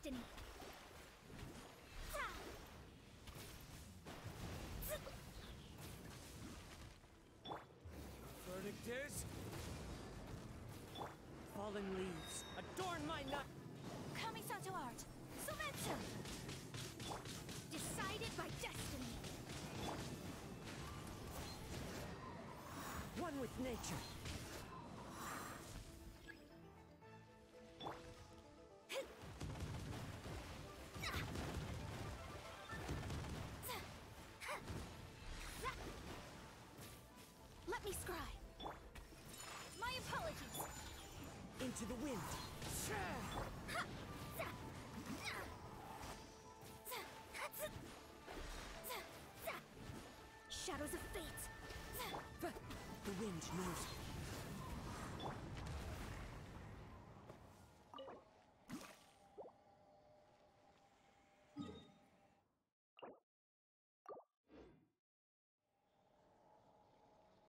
destiny. Verdict is... fallen leaves adorn my night! Kamisato art. Soumetsu! Decided by destiny. One with nature. Let me scry. My apologies. Into the wind. Shadows of fate. The wind knows me.